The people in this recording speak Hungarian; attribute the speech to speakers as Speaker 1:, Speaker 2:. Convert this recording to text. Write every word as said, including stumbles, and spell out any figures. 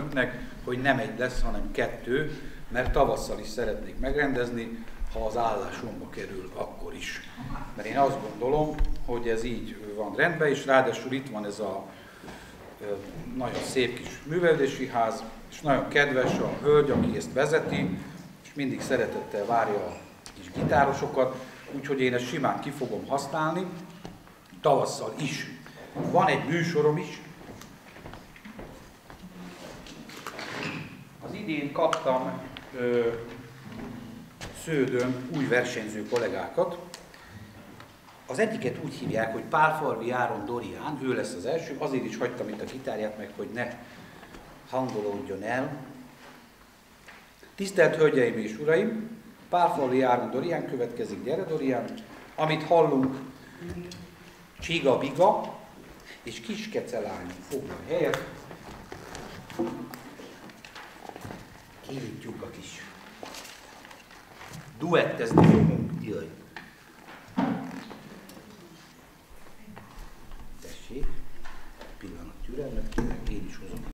Speaker 1: önöknek, hogy nem egy lesz, hanem kettő, mert tavasszal is szeretnék megrendezni, ha az állásomba kerül, akkor is. Mert én azt gondolom, hogy ez így van rendben, és ráadásul itt van ez a nagyon szép kis művelődési ház, és nagyon kedves a hölgy, aki ezt vezeti, és mindig szeretettel várja a kis gitárosokat, úgyhogy én ezt simán ki fogom használni, tavasszal is. Van egy műsorom is. Az idén kaptam ö, Sződön új versenyző kollégákat. Az egyiket úgy hívják, hogy Pálfalvi Áron Dorián, ő lesz az első, azért is hagytam itt a gitárját meg, hogy ne hangolódjon el. Tisztelt Hölgyeim és Uraim, Pálfalvi Áron Dorián következik, gyere Dorián. Amit hallunk, Csiga Biga és Kiskecelány foglal helyet. Kinyitjuk a kis duettezni fogunk. Jaj. Tessék, pillanat türelmet kérek, én is hozom.